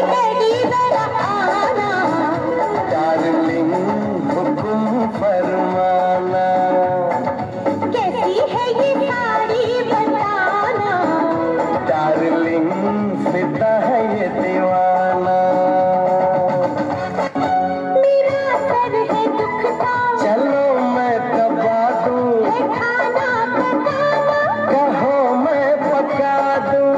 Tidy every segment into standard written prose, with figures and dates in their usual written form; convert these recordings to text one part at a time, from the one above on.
Baby जरा आना, darling हुक्म फरमाना, कैसी है ये साड़ी बताना, डार्लिंग फिदा है ये दीवाना, मेरा सर है दुखता, चलो मैं दबा दूं, है खाना पकाना, कहो मैं पका दूं।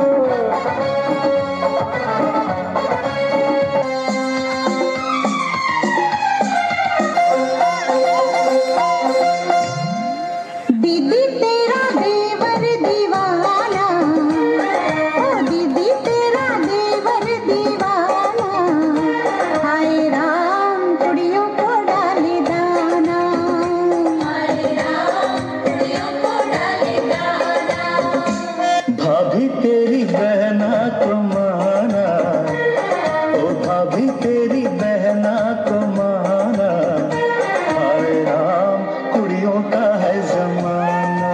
दीदी तेरा देवर दीवाना, ओ दीदी तेरा देवर दीवाना, हाय राम कुड़ियों को डाले दाना, हाय राम कुड़ियों को डाले दाना, भाभी तेरी बहना को माना, ओ भाभी तेरी बहना को माना, हाय राम कुड़ियों का है जमाना।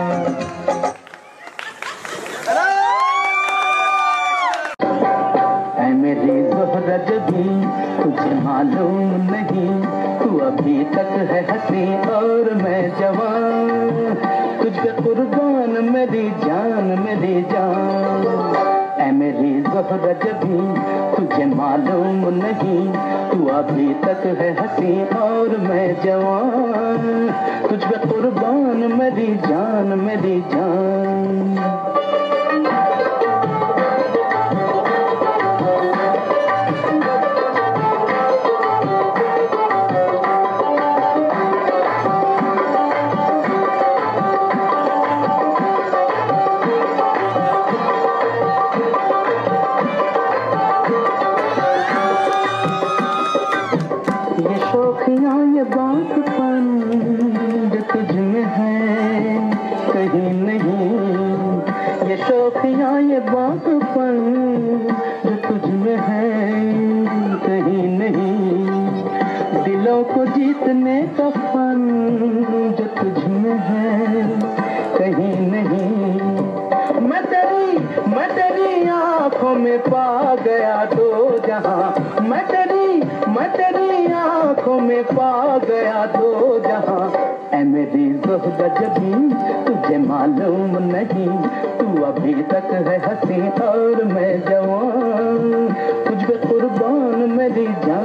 ऐ मेरी ज़ोहरा जबी तुझे मालूम नहीं, तू अभी तक है हंसी और मैं जवान, तुझ पे कुर्बान मेरी जान मेरी जान। ऐ मेरी ज़ोहरा जबी तुझे मालूम नहीं, तू अभी तक है हंसी और मैं जवान, तुझ पे कुर्बान मेरी जान मेरी जान। ये शौकियाँ ये बातपन जो तुझ में है कहीं नहीं, ये शौकियाँ ये बातपन जो तुझ में है कहीं नहीं, दिलों को जीतने का फन जो तुझ में है कहीं नहीं। मैं तेरी आँखों में पा गया दो जहां, मैं तेरी आँखों में पा गया दो जहां। ऐ मेरी ज़ोहरा जबी तुझे मालूम नहीं, तू अभी तक है हंसी और मैं जवान, तुझ पे कुर्बान मेरी जान